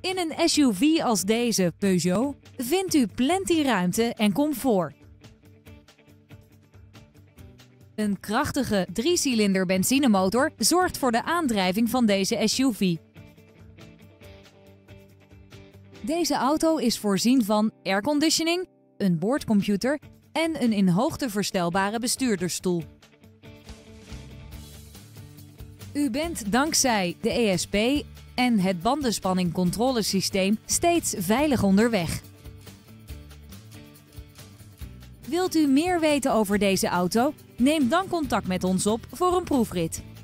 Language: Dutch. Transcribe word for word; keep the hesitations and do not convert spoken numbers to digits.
In een S U V als deze Peugeot vindt u plenty ruimte en comfort. Een krachtige driecilinder benzinemotor zorgt voor de aandrijving van deze S U V. Deze auto is voorzien van airconditioning, een boordcomputer en een in hoogte verstelbare bestuurdersstoel. U bent dankzij de E S P en het bandenspanningcontrolesysteem steeds veilig onderweg. Wilt u meer weten over deze auto? Neem dan contact met ons op voor een proefrit.